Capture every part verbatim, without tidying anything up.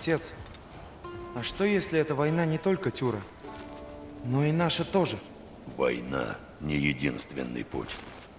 Отец, а что если эта война не только Тюра, но и наша тоже? Война не единственный путь.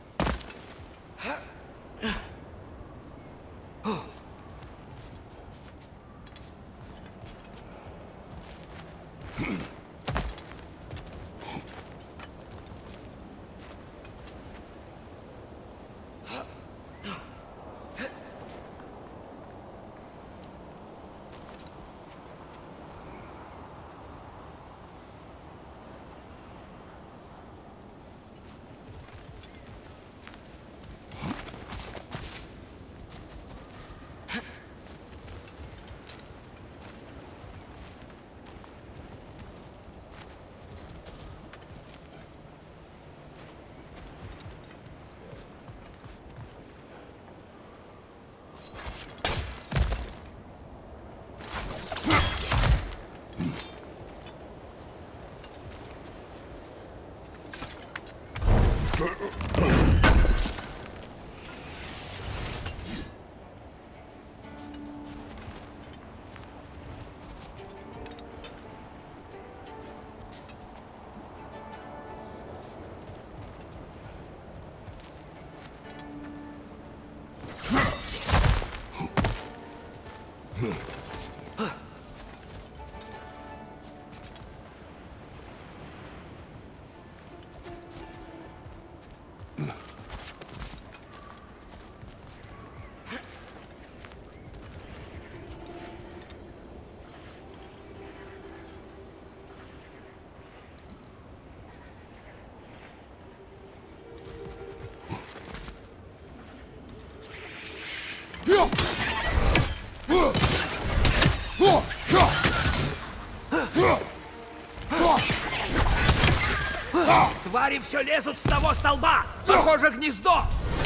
Твари все лезут с того столба! Похоже, гнездо!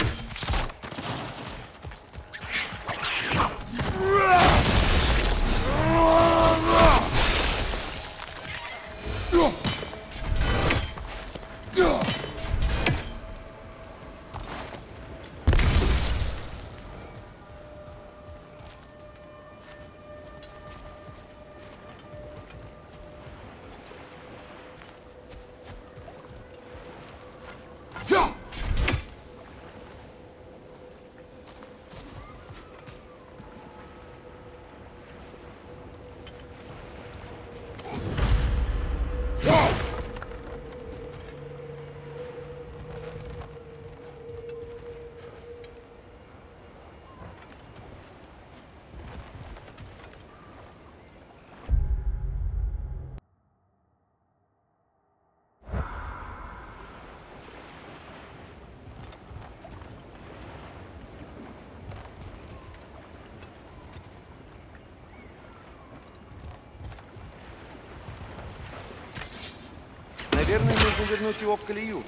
Наверное, нужно вернуть его в колею.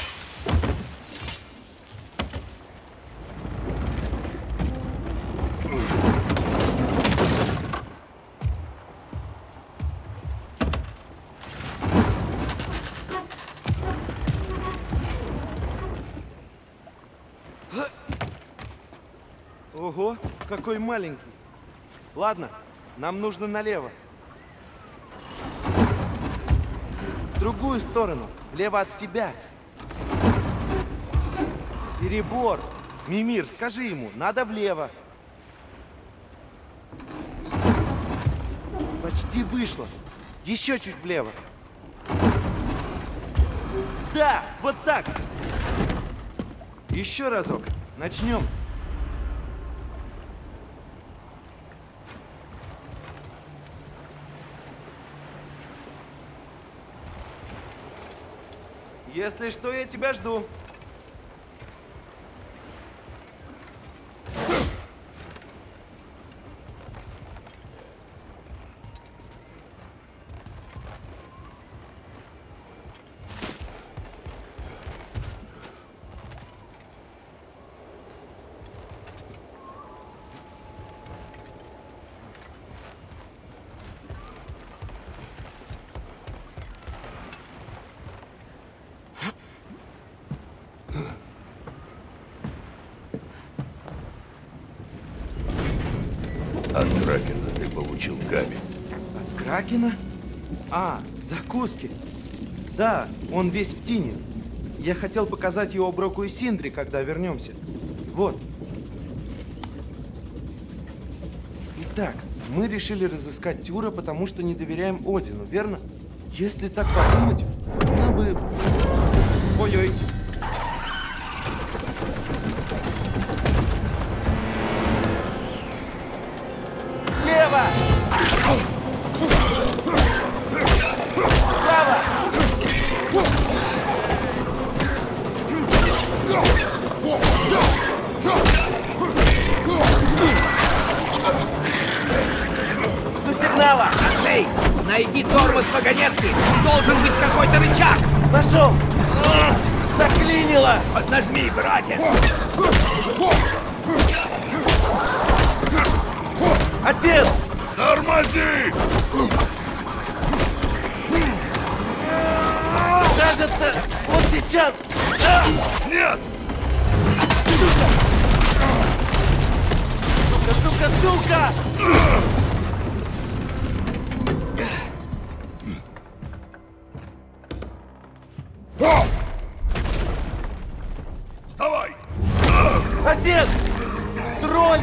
Ого, какой маленький. Ладно, нам нужно налево. В другую сторону, влево от тебя. Перебор. Мимир, скажи ему, надо влево. Почти вышло. Еще чуть влево. Да, вот так. Еще разок. Начнем. Если что, я тебя жду. От Кракена ты получил камень. От Кракена? А, закуски. Да, он весь в тине. Я хотел показать его Броку и Синдри, когда вернемся. Вот. Итак, мы решили разыскать Тюра, потому что не доверяем Одину, верно? Если так подумать, война бы... Ой-ой. Слева! Справа! Жду сигнала! Эй, найди тормоз вагонетки! Должен быть какой-то рычаг! Нашел! А, заклинило! Поднажми, братец! Отец! Тормози! Кажется, вот сейчас! А! Нет! Сука, сука, сука! Вставай! Отец! Тролль!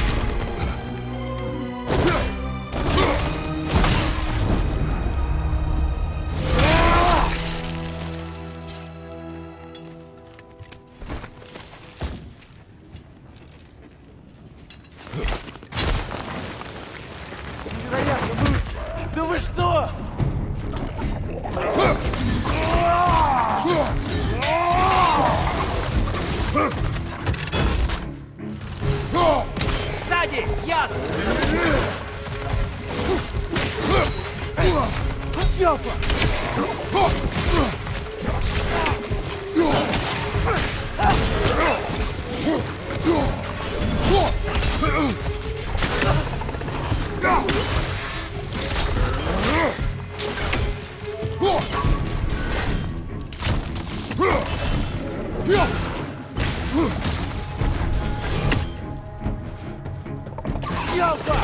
Невероятно! Вы... Да вы что? Сзади! Яд! Яфа! Ялфа!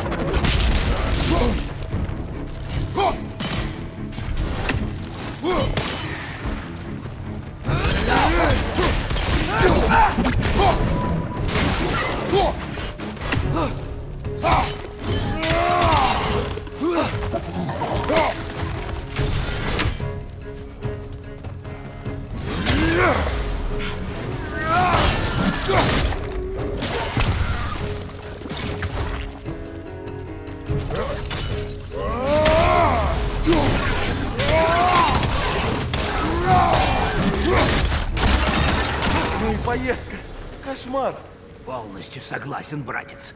Ну и поездка. Кошмар. Полностью согласен, братец.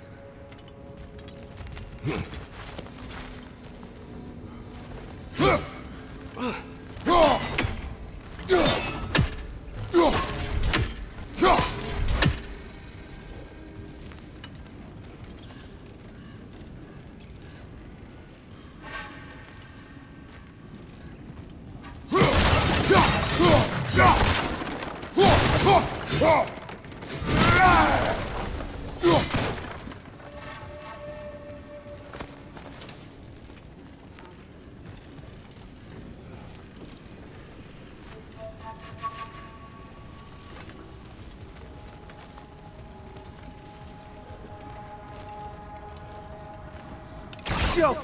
Ялфа!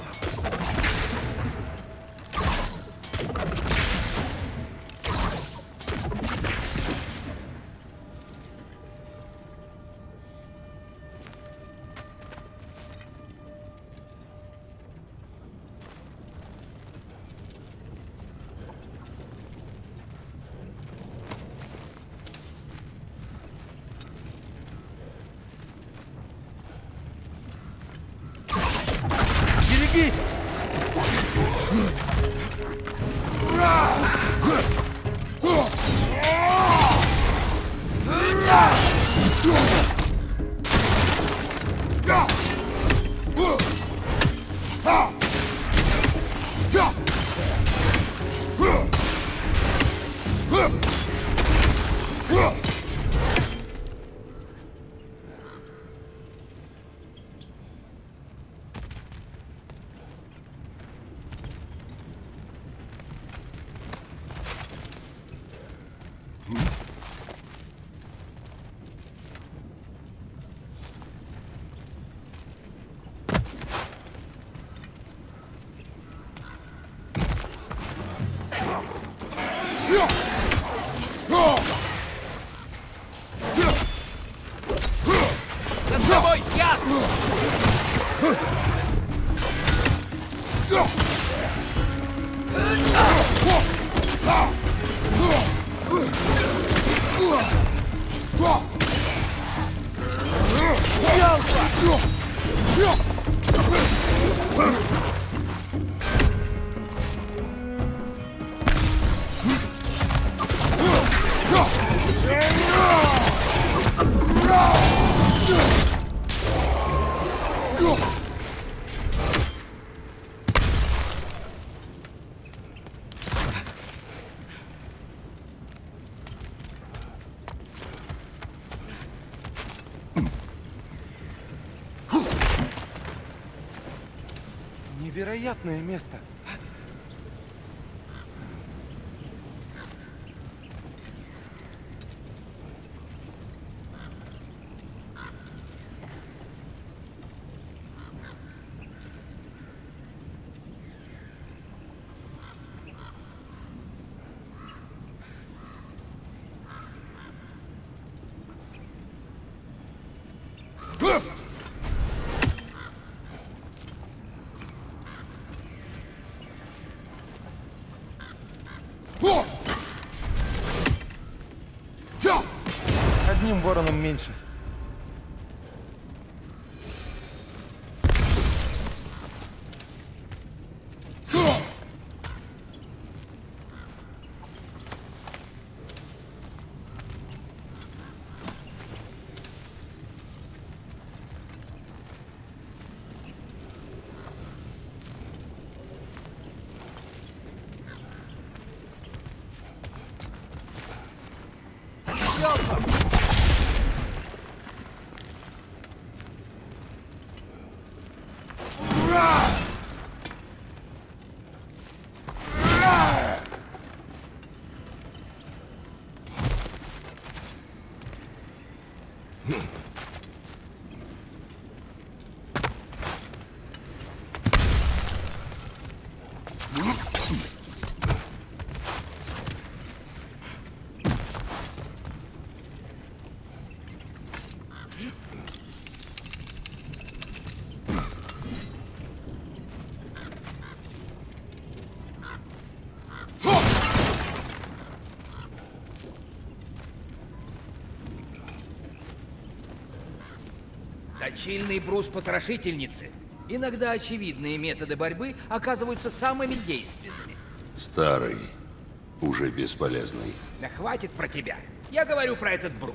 Берегись! Над тобой яд! Невероятное место. Одним вороном меньше. Точильный брус потрошительницы. Иногда очевидные методы борьбы оказываются самыми действенными. Старый, уже бесполезный. Да хватит про тебя. Я говорю про этот брус.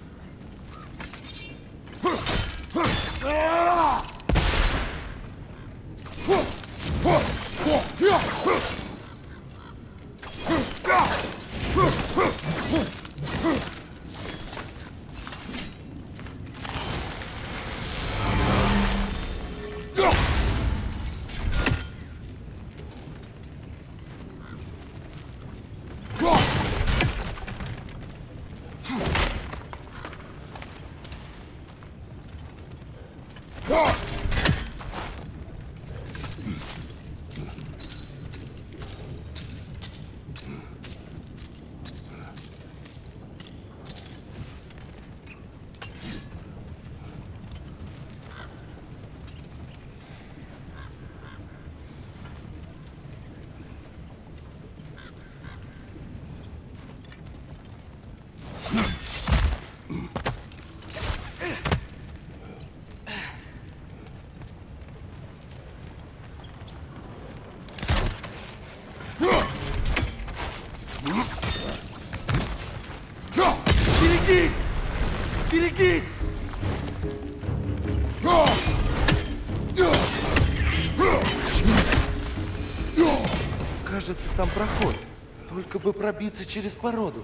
Берегись! Берегись! Кажется, там проход. Только бы пробиться через породу.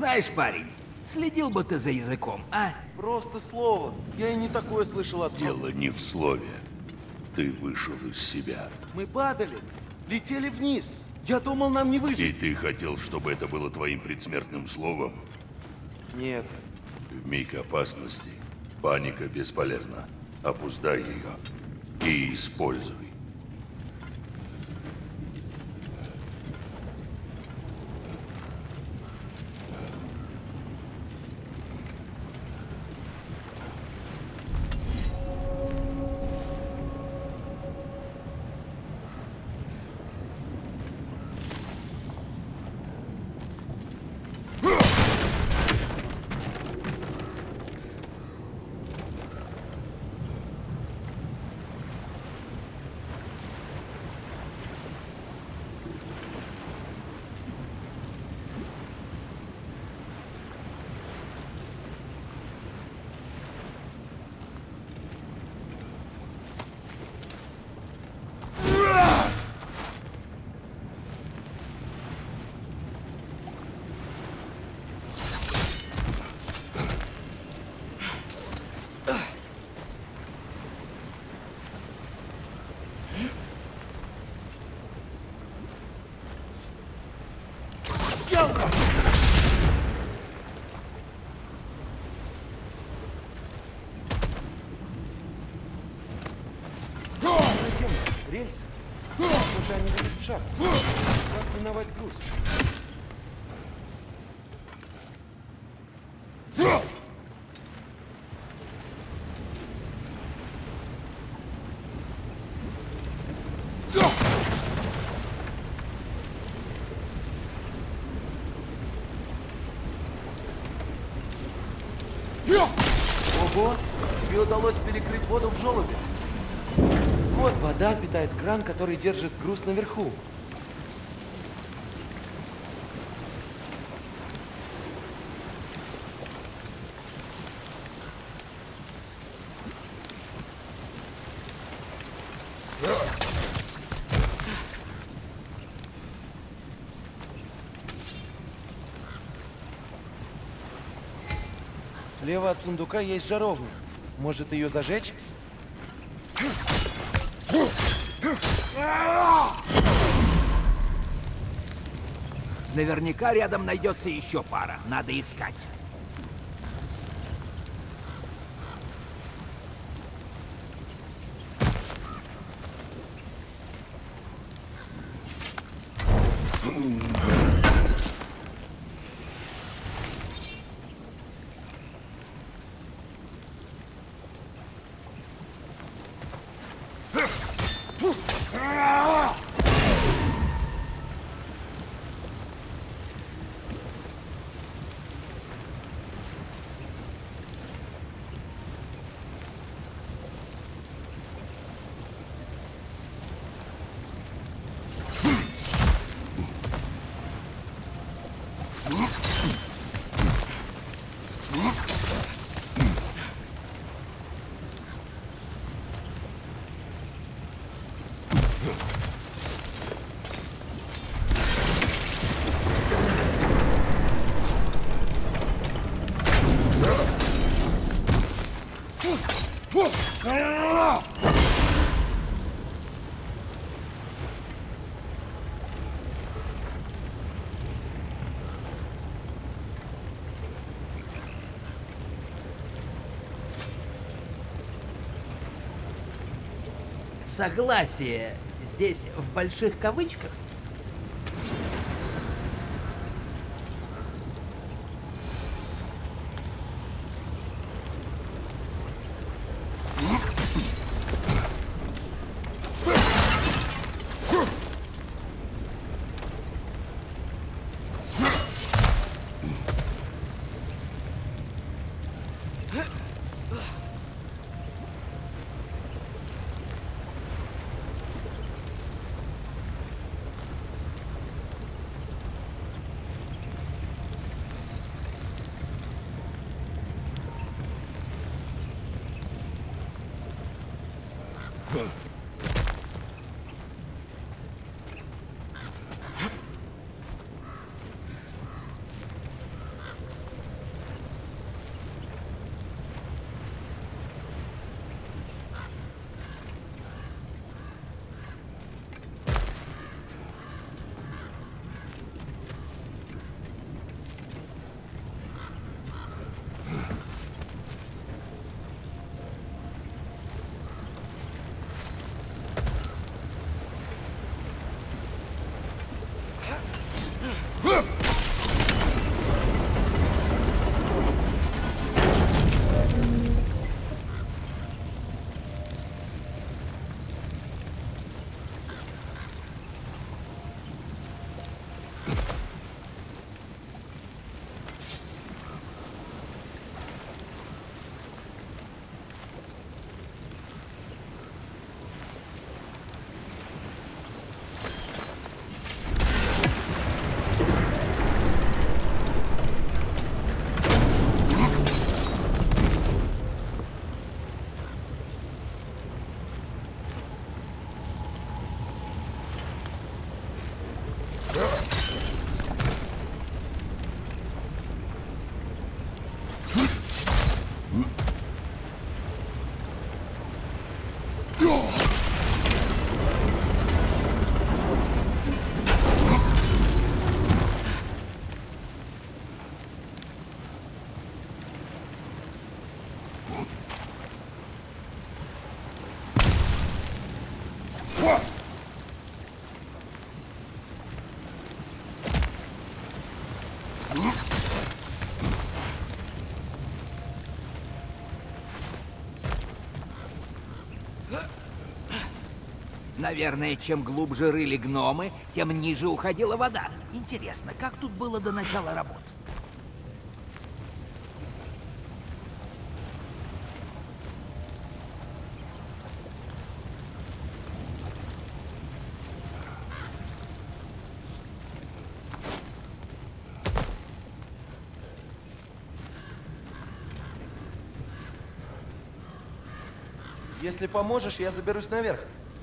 Знаешь, парень, следил бы ты за языком, а? Просто слово. Я и не такое слышал от... Дело не в слове. Ты вышел из себя. Мы падали, летели вниз. Я думал, нам не выжить. И ты хотел, чтобы это было твоим предсмертным словом? Нет. В миг опасности паника бесполезна. Опуздай ее и используй. Рельсы. Куда они ведут в шахту? Как миновать груз? Ого! Тебе удалось перекрыть воду в желобе. Вот вода питает кран, который держит груз наверху. Слева от сундука есть жаровня. Может, ее зажечь? Наверняка рядом найдется еще пара. Надо искать. Согласие здесь в больших кавычках? Наверное, чем глубже рыли гномы, тем ниже уходила вода. Интересно, как тут было до начала работ? Если поможешь, я заберусь наверх.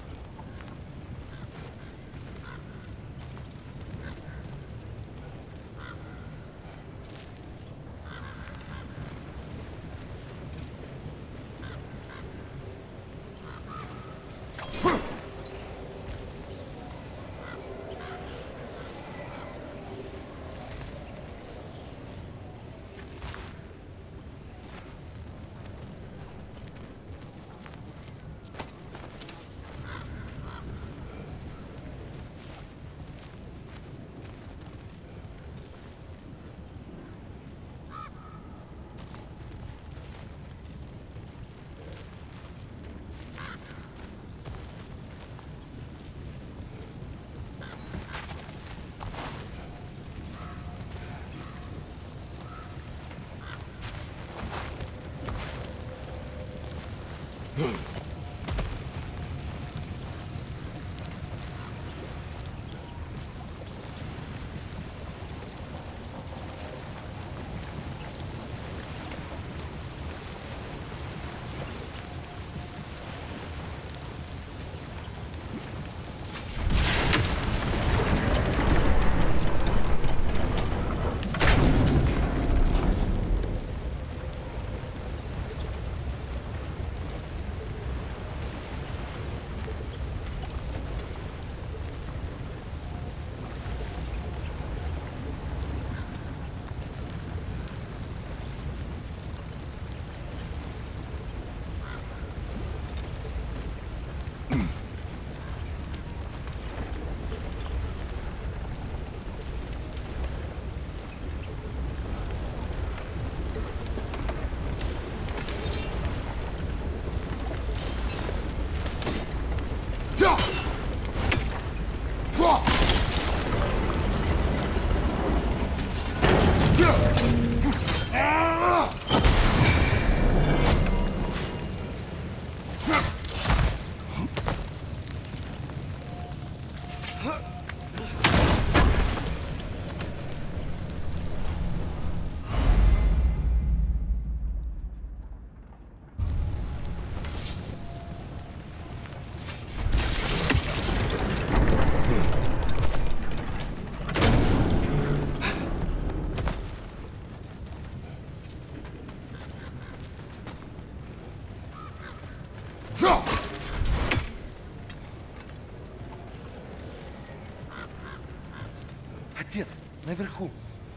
Отец, наверху.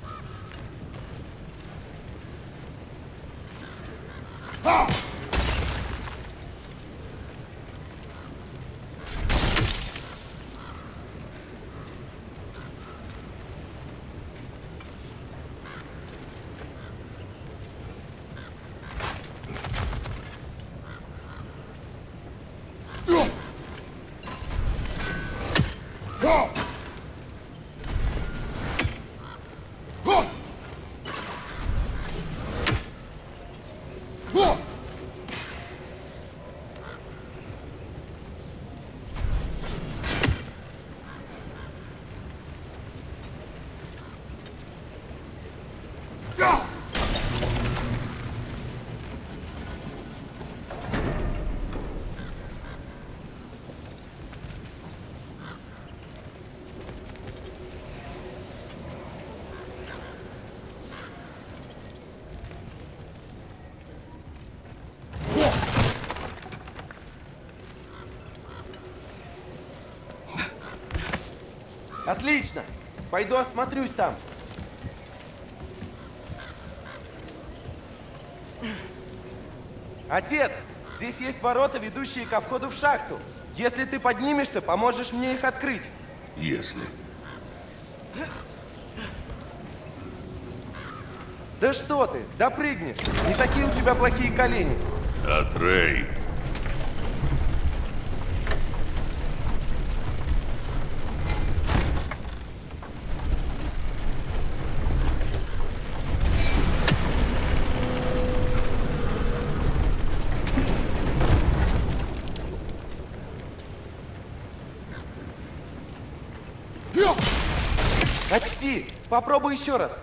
Отлично! Пойду осмотрюсь там. Отец, здесь есть ворота, ведущие ко входу в шахту. Если ты поднимешься, поможешь мне их открыть. Если. Да что ты, допрыгнешь. Не такие у тебя плохие колени. Атрей. Почти. Попробуй еще раз.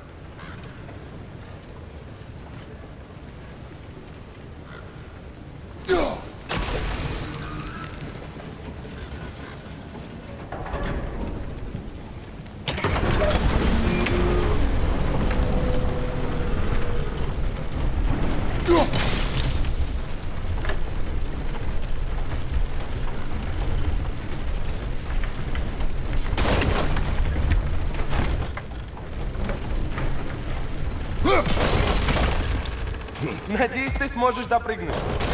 Надеюсь, ты сможешь допрыгнуть.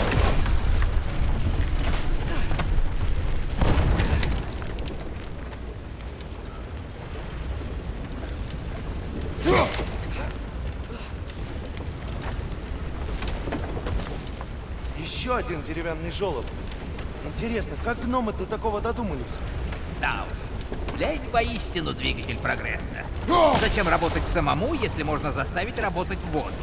Еще один деревянный желоб. Интересно, как гномы до такого додумались? Да уж. Лень воистину двигатель прогресса. Зачем работать самому, если можно заставить работать воду?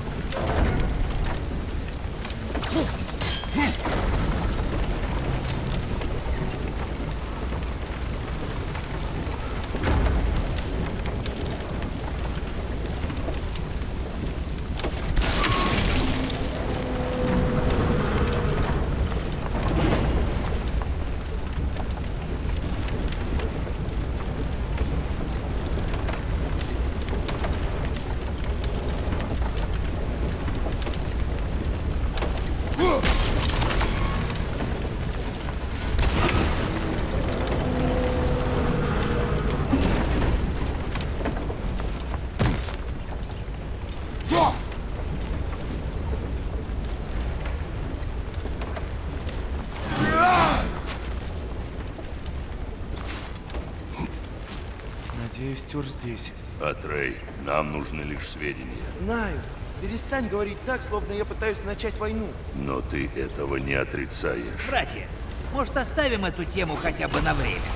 Надеюсь, Тюр здесь. Атрей, нам нужны лишь сведения. Знаю. Перестань говорить так, словно я пытаюсь начать войну. Но ты этого не отрицаешь. Братья, может, оставим эту тему хотя бы на время?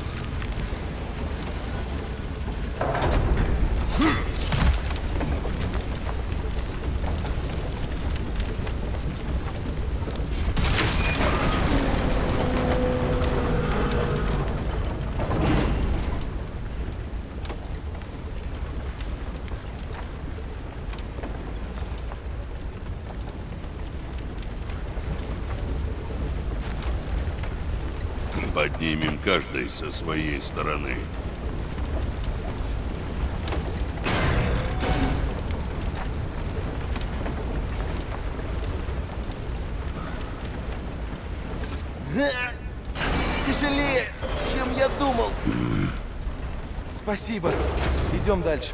Поднимем каждый со своей стороны. Тяжелее, чем я думал. Спасибо. Идем дальше.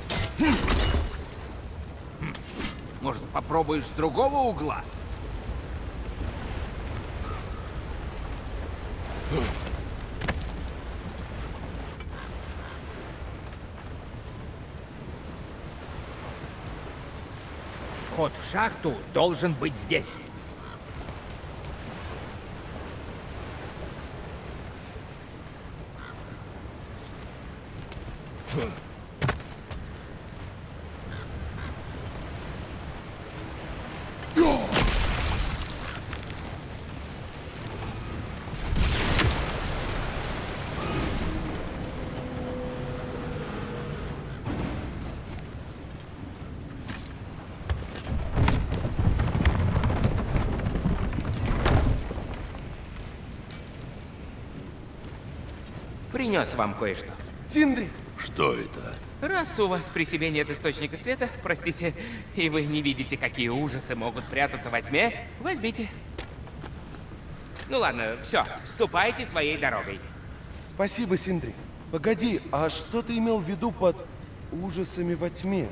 Может, попробуешь с другого угла? Вход в шахту должен быть здесь. Принес вам кое-что. Синдри! Что это? Раз у вас при себе нет источника света, простите, и вы не видите, какие ужасы могут прятаться во тьме, возьмите. Ну ладно, все, ступайте своей дорогой. Спасибо, Синдри. Погоди, а что ты имел в виду под ужасами во тьме?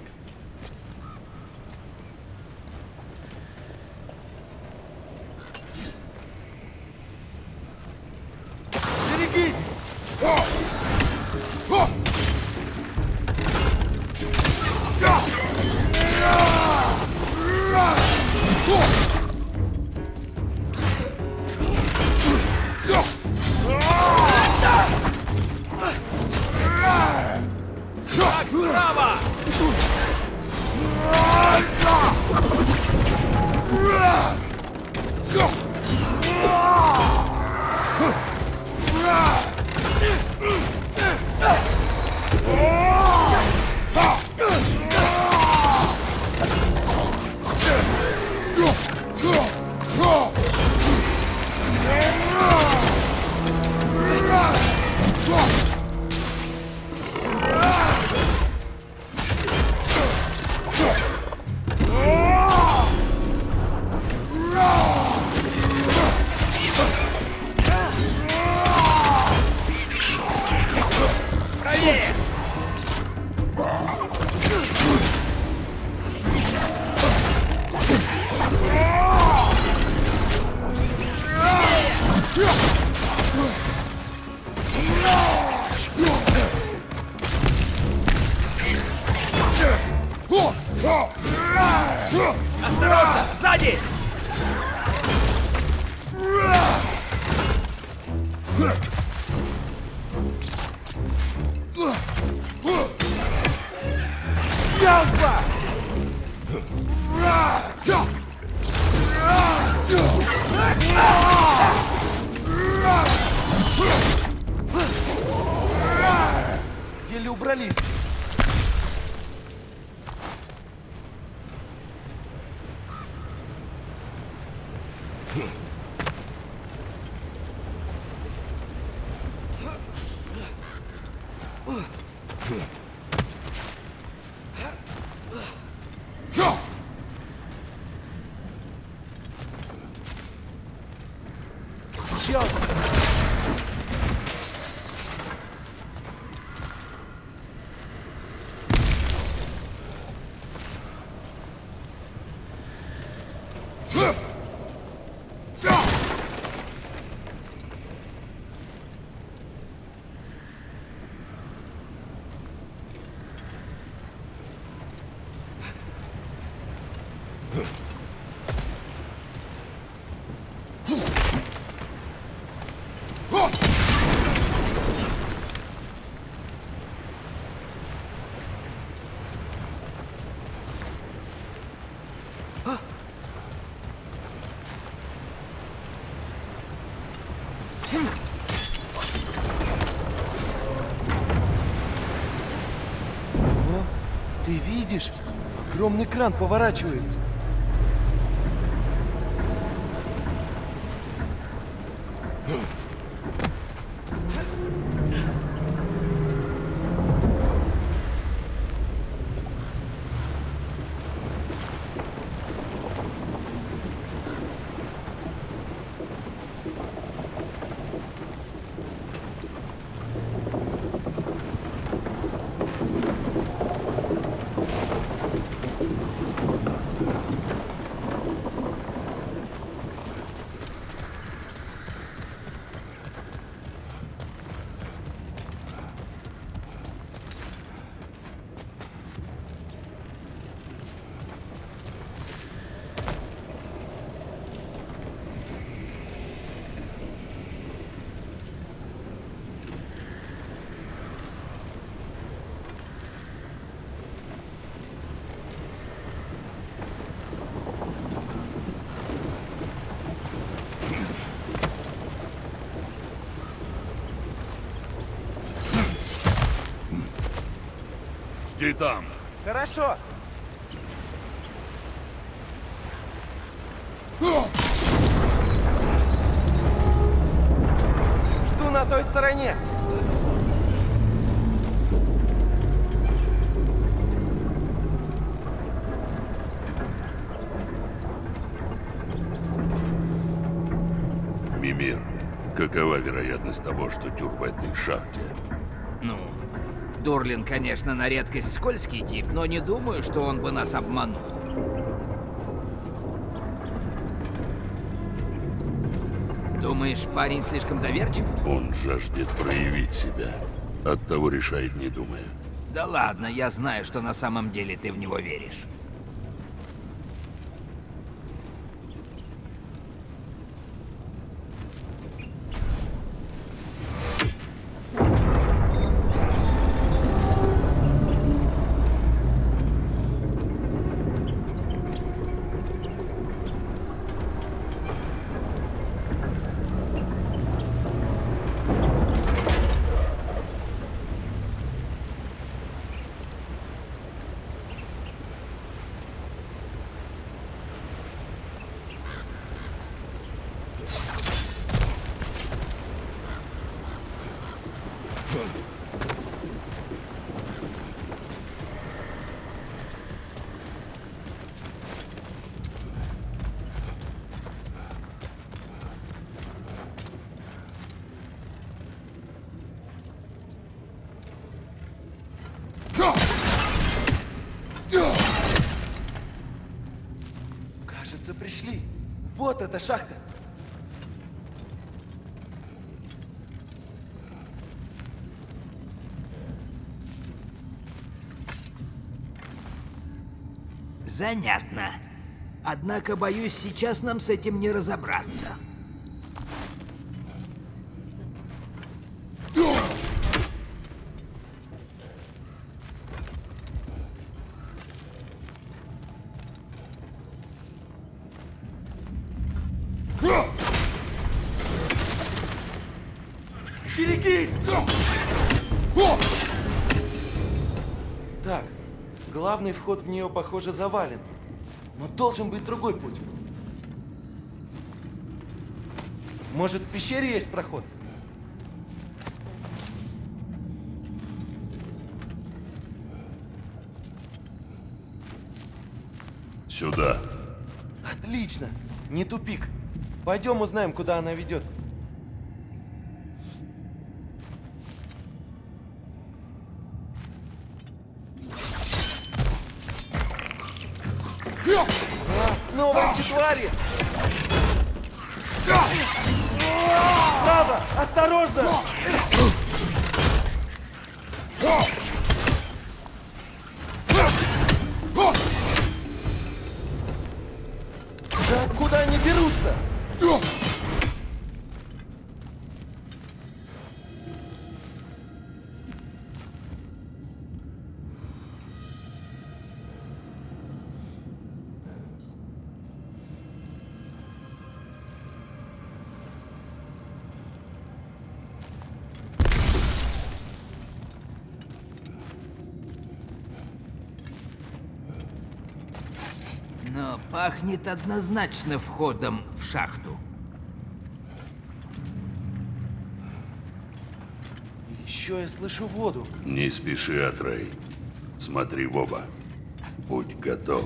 Берегись! Так, справа! Правее! Осторожно! Сзади! Язва! Еле убрались. Черт! О, ты видишь? Огромный кран поворачивается. Жди там. Хорошо. Жду на той стороне. Мимир, какова вероятность того, что Тюр в этой шахте? Ну, Дурлин, конечно, на редкость скользкий тип, но не думаю, что он бы нас обманул. Думаешь, парень слишком доверчив? Он жаждет проявить себя. Оттого решает, не думая. Да ладно, я знаю, что на самом деле ты в него веришь. Кажется, пришли. Вот эта шахта. Занятно. Однако, боюсь, сейчас нам с этим не разобраться. Берегись! Так, главный вход в нее, похоже, завален. Но должен быть другой путь. Может, в пещере есть проход? Сюда. Отлично! Не тупик. Пойдем узнаем, куда она ведет. А, снова эти твари! Право! Осторожно! Да откуда они берутся? Но пахнет однозначно входом в шахту. Еще я слышу воду. Не спеши, Атрей. Смотри в оба. Будь готов.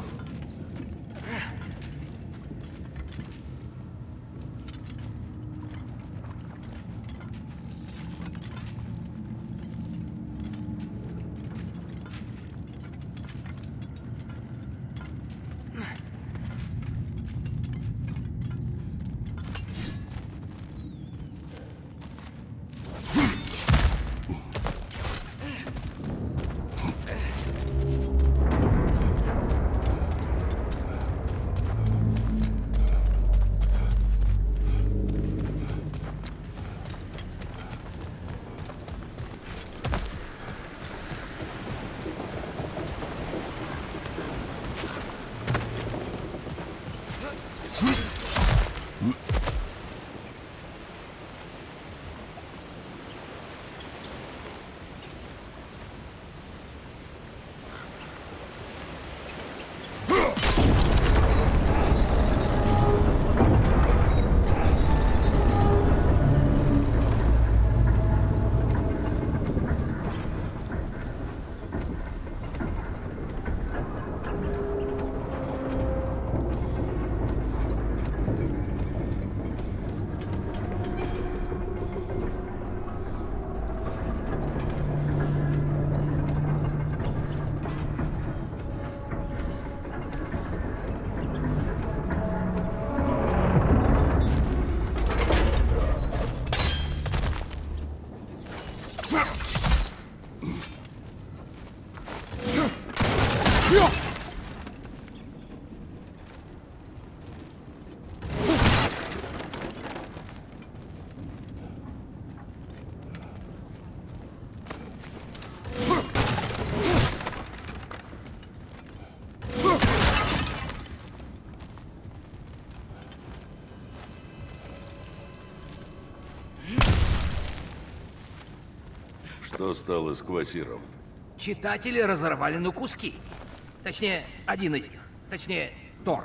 Что стало с Квасиром? Читатели разорвали на куски. Точнее, один из них. Точнее, Тор.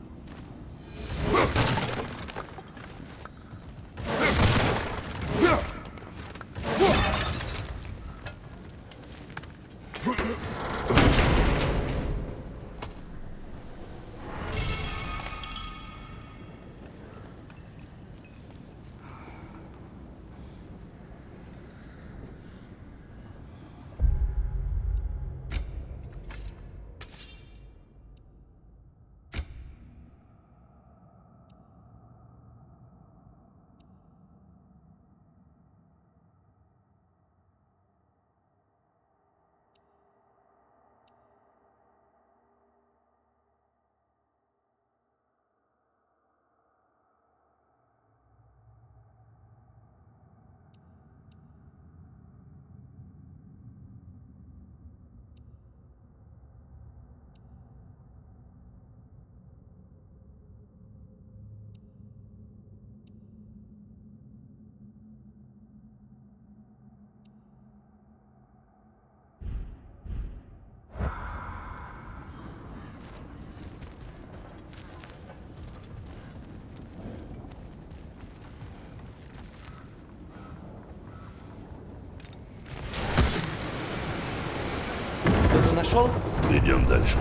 Что-то нашел? Идем дальше.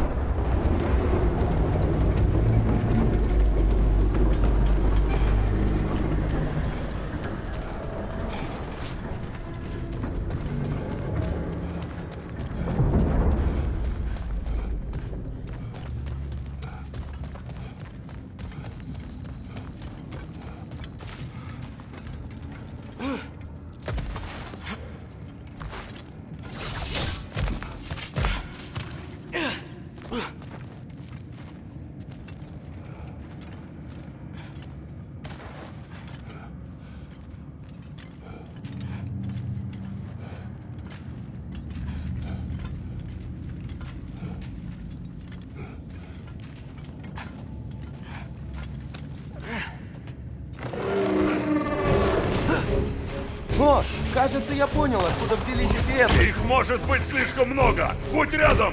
О, кажется, я понял, откуда взялись эти эсы. Их может быть слишком много! Будь рядом!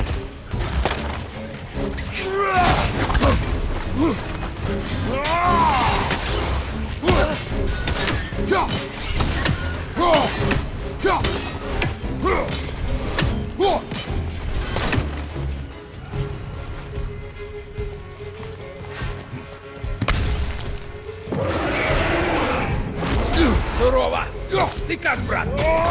Сурово! Ты как, брат?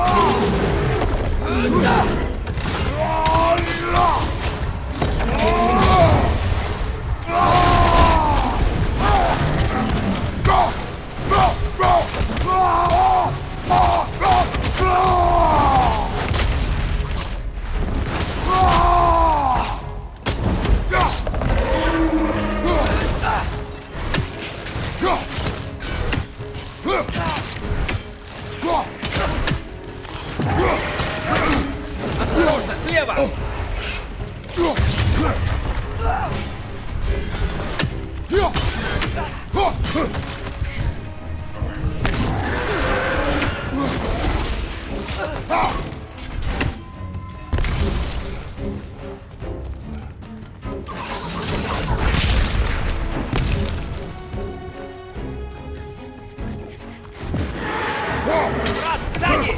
Осторожно, слева! Раз, сзади!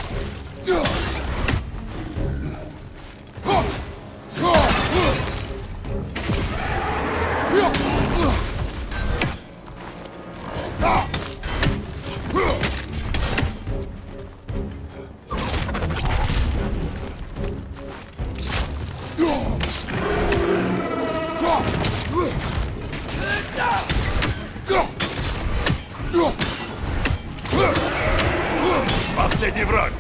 Последний враг!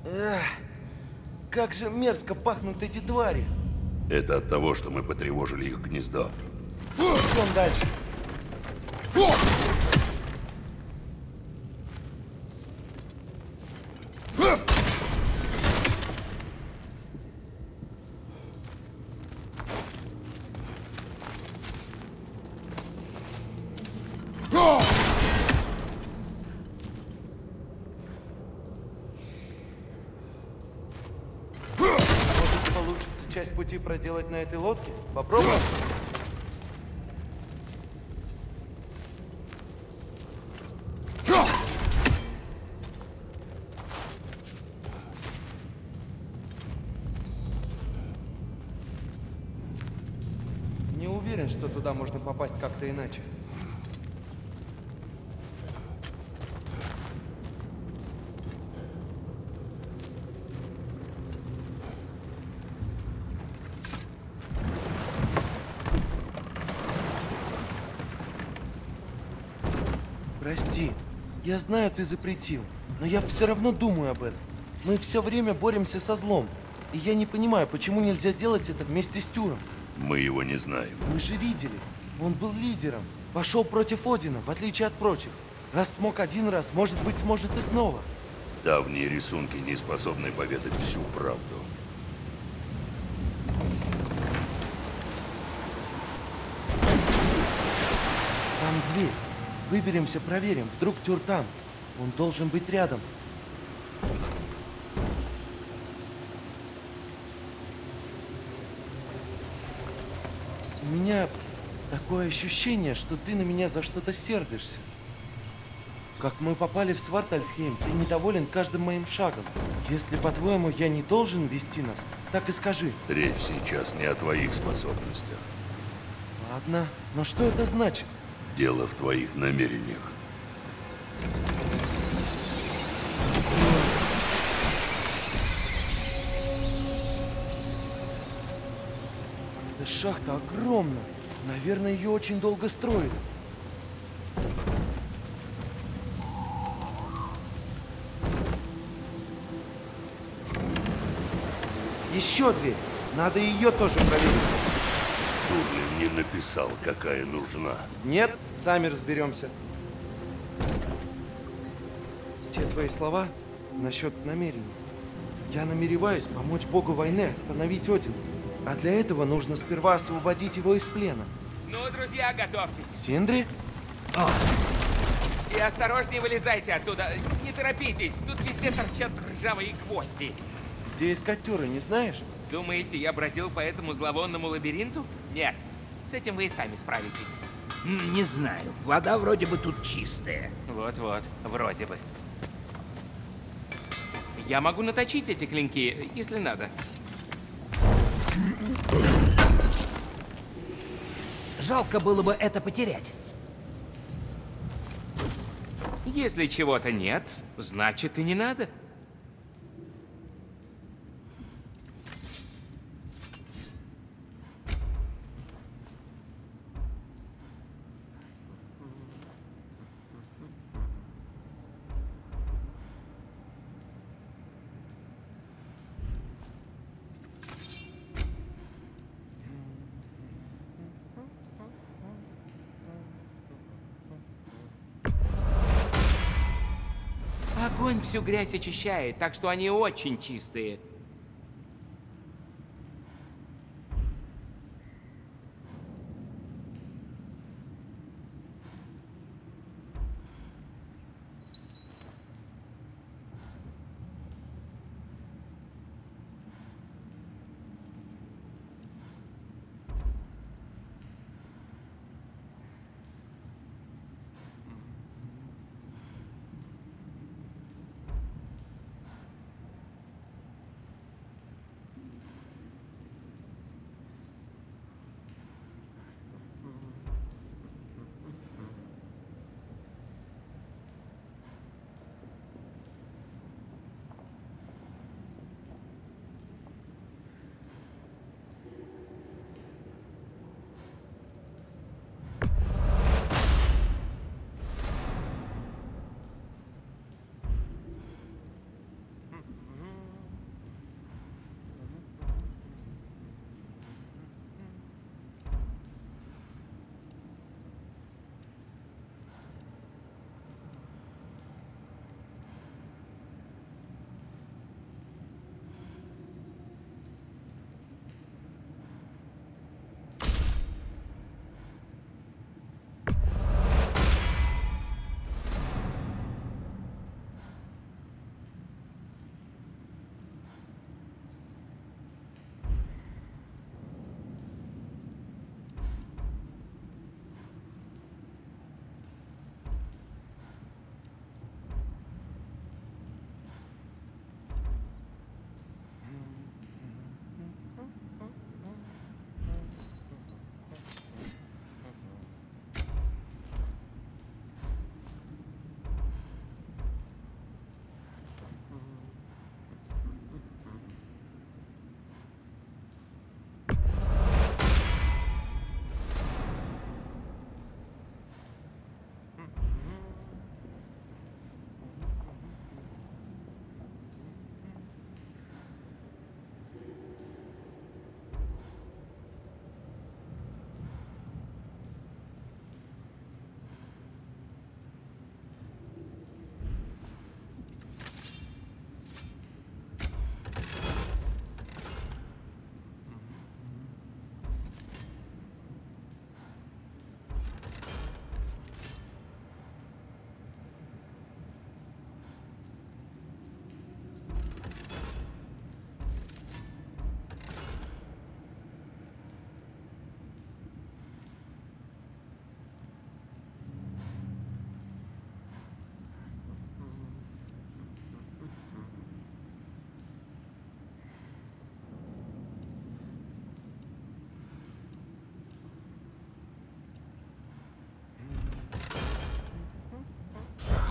Эх, как же мерзко пахнут эти твари. Это от того, что мы потревожили их гнездо. Идем дальше. Может, получится часть пути проделать на этой лодке? Попробуем? Не уверен, что туда можно попасть как-то иначе. Прости, я знаю, ты запретил, но я все равно думаю об этом. Мы все время боремся со злом, и я не понимаю, почему нельзя делать это вместе с Тюром. Мы его не знаем. Мы же видели, он был лидером, пошел против Одина, в отличие от прочих. Раз смог один раз, может быть, сможет и снова. Давние рисунки не способны поведать всю правду. Там дверь. Выберемся, проверим. Вдруг Тюр там. Он должен быть рядом. У меня такое ощущение, что ты на меня за что-то сердишься. Как мы попали в Свартальфхейм, ты недоволен каждым моим шагом. Если, по-твоему, я не должен вести нас, так и скажи. Речь сейчас не о твоих способностях. Ладно, но что это значит? Дело в твоих намерениях. Эта шахта огромна. Наверное, ее очень долго строили. Еще дверь. Надо ее тоже проверить. Дурлин не написал, какая нужна. Нет, сами разберемся. Те твои слова насчет намерений. Я намереваюсь помочь богу войны остановить Один. А для этого нужно сперва освободить его из плена. Ну, друзья, готовьтесь. Синдри? И осторожнее вылезайте оттуда. Не торопитесь, тут везде торчат ржавые гвозди. Где искать Тюра, не знаешь? Думаете, я бродил по этому зловонному лабиринту? Нет. С этим вы и сами справитесь. М, Не знаю. Вода вроде бы тут чистая. Вот-вот, вроде бы. Я могу наточить эти клинки, если надо. Жалко было бы это потерять. Если чего-то нет, значит и не надо. Огонь всю грязь очищает, так что они очень чистые.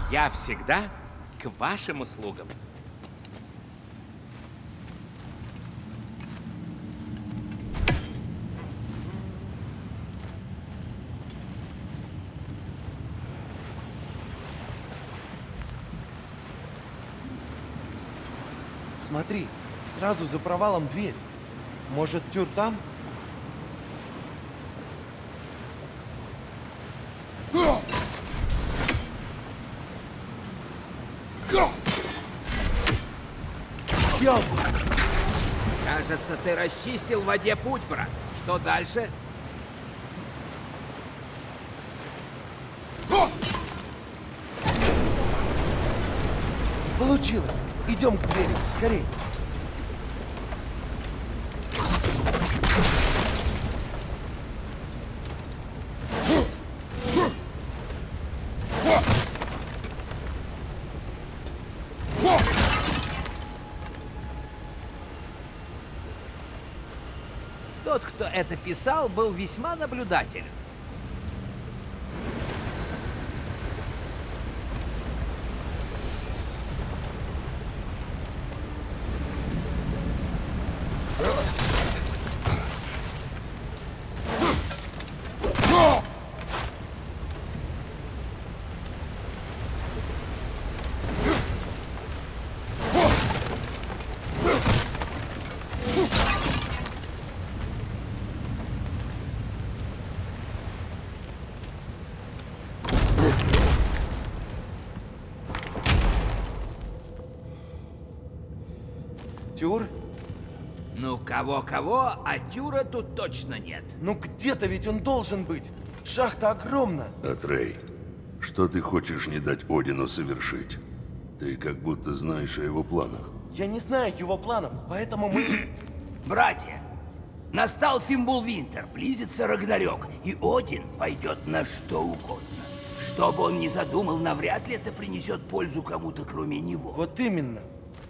Я всегда к вашим услугам. Смотри, сразу за провалом дверь. Может, Тюр там? Ёп! Кажется, ты расчистил в воде путь, брат. Что дальше? Получилось! Идем к двери, скорей! Тот, кто это писал, был весьма наблюдателен. Тюр? Ну, кого-кого, а Тюра тут точно нет. Ну где-то ведь он должен быть. Шахта огромна. Атрей, что ты хочешь не дать Одину совершить? Ты как будто знаешь о его планах. Я не знаю его планов, поэтому мы... Братья, настал Фимбулвинтер, близится Рагнарёк, и Один пойдет на что угодно. Что бы он ни задумал, навряд ли это принесет пользу кому-то, кроме него. Вот именно.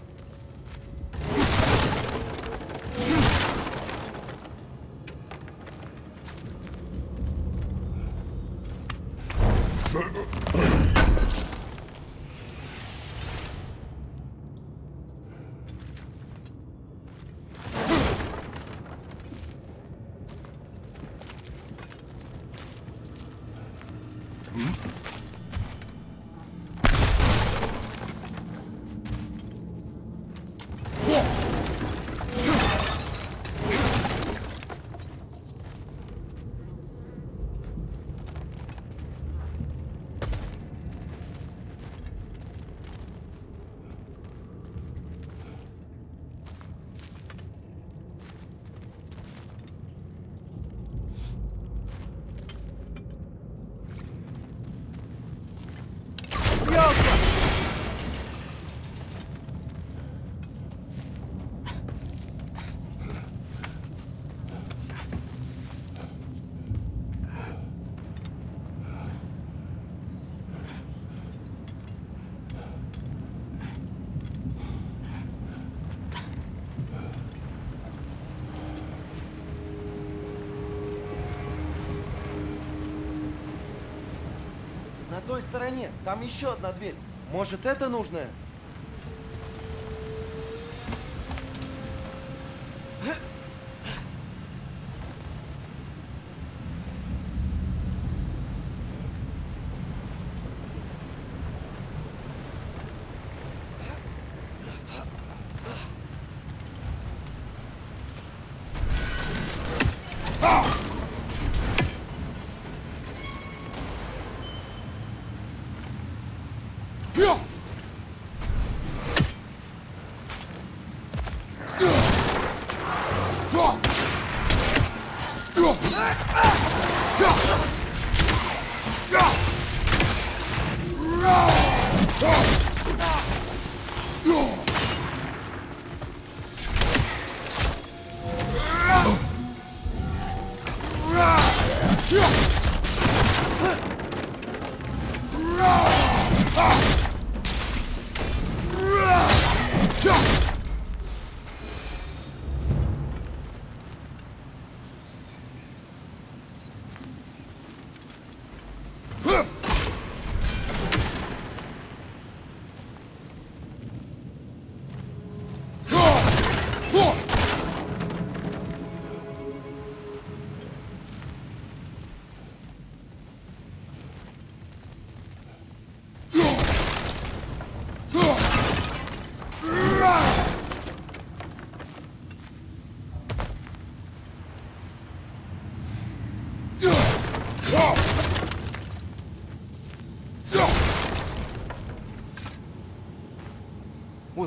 На той стороне, там еще одна дверь. Может, это нужная?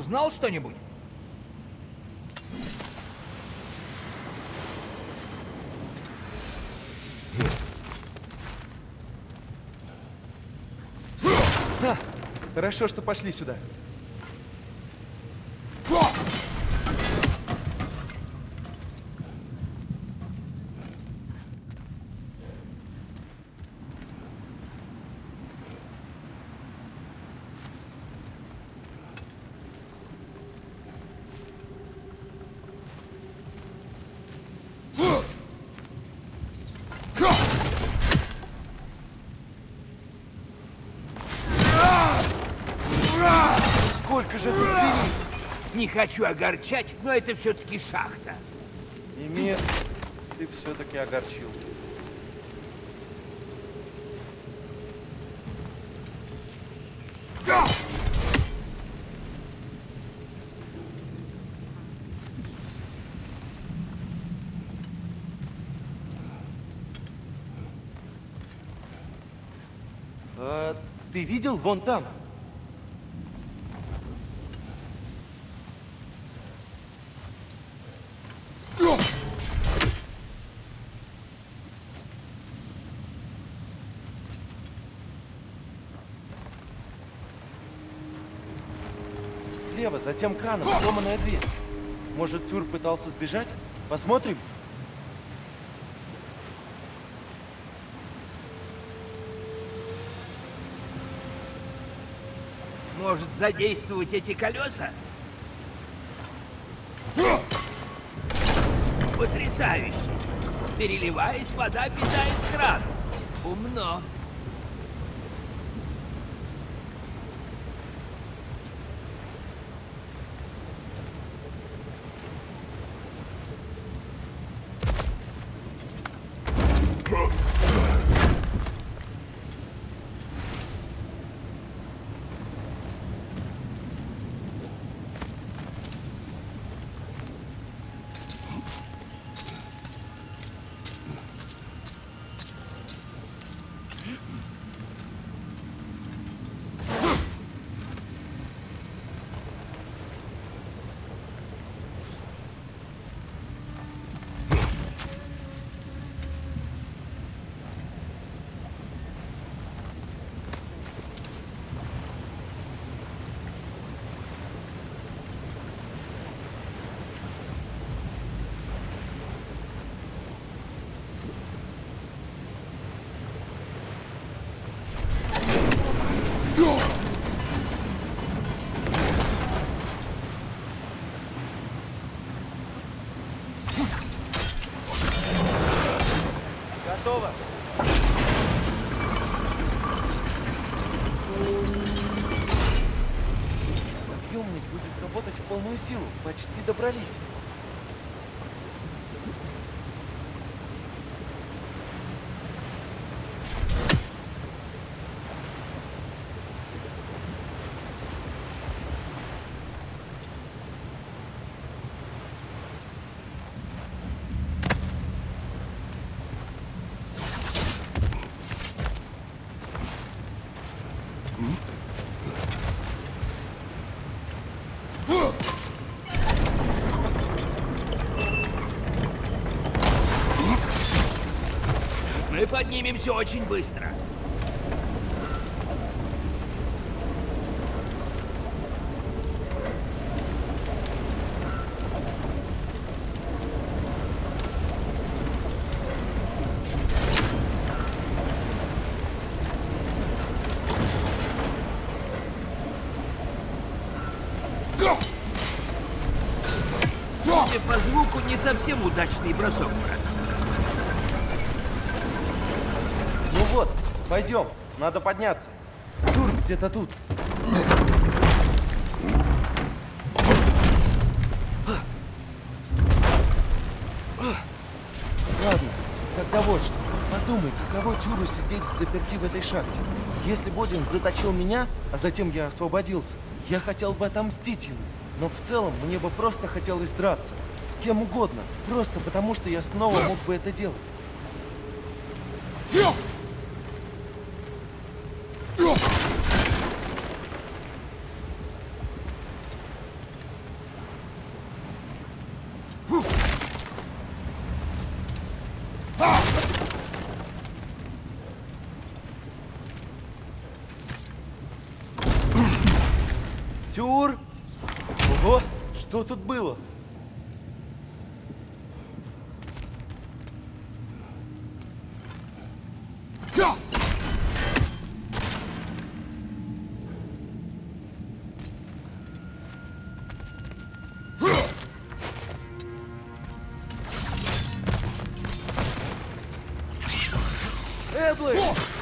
узнал что-нибудь? Ха! Хорошо, что пошли сюда. Сколько же тут перин? Не хочу огорчать, но это все-таки шахта. Мимир, ты все-таки огорчил. А, ты видел вон там? Слева, за тем краном, сломанная дверь. Может, Тюр пытался сбежать? Посмотрим? Может задействовать эти колеса? Потрясающе! Переливаясь, вода питает кран. Умно. Готово. Подъемник будет работать в полную силу. Почти добрались. Мы поднимемся очень быстро. Судя по звуку, не совсем удачный бросок, брат. Ну вот, пойдем. Надо подняться. Тюр где-то тут. Ладно, тогда вот что. Подумай, каково Тюру сидеть заперти в этой шахте. Если бы Один заточил меня, а затем я освободился, я хотел бы отомстить ему. Но в целом мне бы просто хотелось драться. С кем угодно. Просто потому, что я снова мог бы это делать. О, что тут было? Эдлы!